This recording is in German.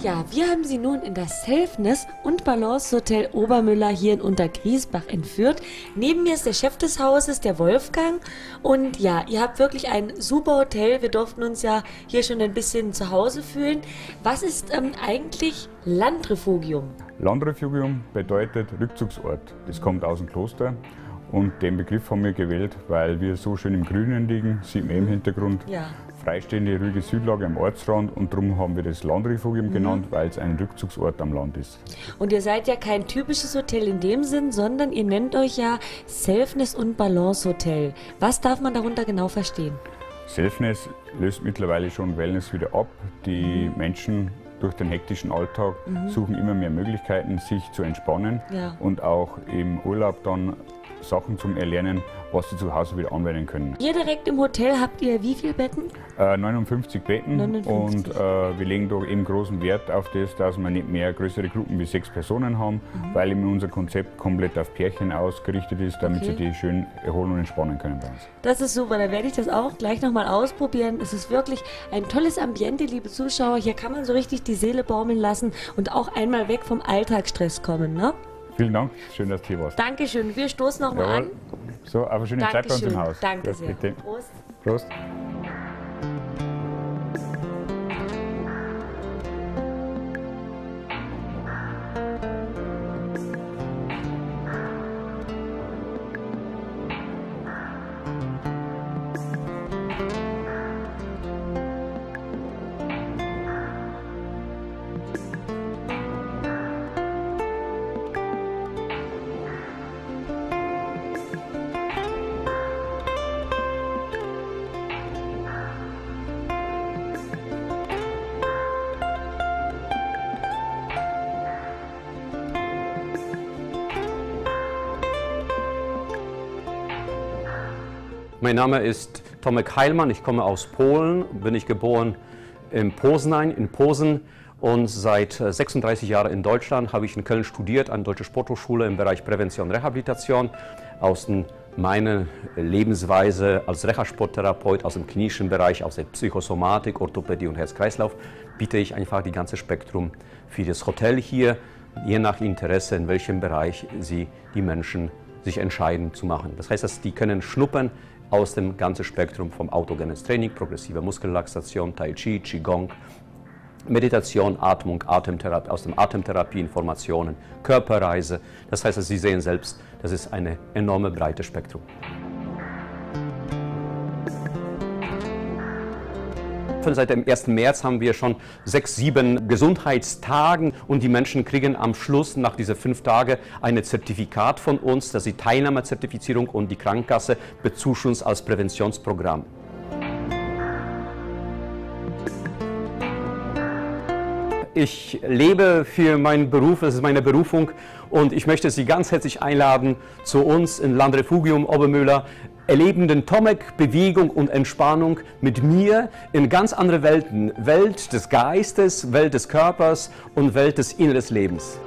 Ja, wir haben Sie nun in das Selfness und Balance Hotel Obermüller hier in Untergriesbach entführt. Neben mir ist der Chef des Hauses, der Wolfgang. Und ja, ihr habt wirklich ein super Hotel. Wir durften uns ja hier schon ein bisschen zu Hause fühlen. Was ist eigentlich Landrefugium? Landrefugium bedeutet Rückzugsort. Das kommt aus dem Kloster. Und den Begriff haben wir gewählt, weil wir so schön im Grünen liegen, sieht man im Hintergrund. Ja. Freistehende, ruhige Südlage am Ortsrand und darum haben wir das Landrefugium genannt, weil es ein Rückzugsort am Land ist. Und ihr seid ja kein typisches Hotel in dem Sinn, sondern ihr nennt euch ja Selfness und Balance Hotel. Was darf man darunter genau verstehen? Selfness löst mittlerweile schon Wellness wieder ab. Die Menschen durch den hektischen Alltag suchen immer mehr Möglichkeiten, sich zu entspannen und auch im Urlaub dann Sachen zum Erlernen, was sie zu Hause wieder anwenden können. Hier direkt im Hotel habt ihr wie viele Betten? 59 Betten 59. Und wir legen da eben großen Wert auf das, dass wir nicht mehr größere Gruppen wie 6 Personen haben, weil eben unser Konzept komplett auf Pärchen ausgerichtet ist, damit sie die schön erholen und entspannen können bei uns. Das ist super, da werde ich das auch gleich nochmal ausprobieren. Es ist wirklich ein tolles Ambiente, liebe Zuschauer. Hier kann man so richtig die Seele baumeln lassen und auch einmal weg vom Alltagsstress kommen, ne? Vielen Dank, schön, dass du hier warst. Dankeschön, wir stoßen nochmal an. So, auf eine schöne Zeit bei uns im Haus. Danke Gut, sehr. bitte. Prost. Prost. Mein Name ist Tomek Heilmann, ich komme aus Polen, bin ich geboren in Poznań, in Posen und seit 36 Jahren in Deutschland habe ich in Köln studiert, an der Deutschen Sporthochschule im Bereich Prävention und Rehabilitation. Aus meiner Lebensweise als Reha-Sporttherapeut, aus dem klinischen Bereich, aus der Psychosomatik, Orthopädie und Herz-Kreislauf biete ich einfach die ganze Spektrum für das Hotel hier, je nach Interesse, in welchem Bereich die Menschen sich entscheiden zu machen. Das heißt, dass die können schnuppern aus dem ganzen Spektrum vom autogenes Training, progressive Muskelrelaxation, Tai Chi, Qigong, Meditation, Atmung, Atemtherapie, aus dem Atemtherapie, Informationen, Körperreise. Das heißt, dass Sie sehen selbst, das ist eine enorme breite Spektrum. Seit dem 1. März haben wir schon 6, 7 Gesundheitstagen und die Menschen kriegen am Schluss nach diesen 5 Tagen ein Zertifikat von uns, das ist die Teilnahmezertifizierung und die Krankenkasse bezuschusst als Präventionsprogramm. Ich lebe für meinen Beruf, das ist meine Berufung und ich möchte Sie ganz herzlich einladen zu uns in Landrefugium Obermüller. Erleben den Tomek, Bewegung und Entspannung mit mir in ganz andere Welten. Welt des Geistes, Welt des Körpers und Welt des inneren Lebens.